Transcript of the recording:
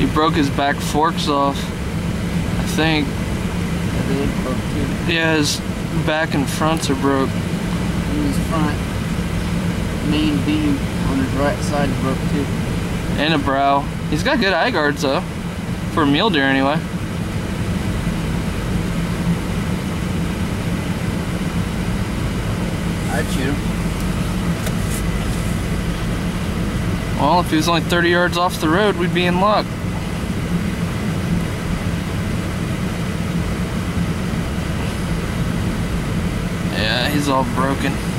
He broke his back forks off, I think. Yeah, they look broke too. Yeah, his back and fronts are broke. And his front main beam on his right side is broke too. And a brow. He's got good eye guards though, for a mule deer anyway. I'd shoot him. Well, if he was only 30 yards off the road, we'd be in luck. Yeah, he's all broken.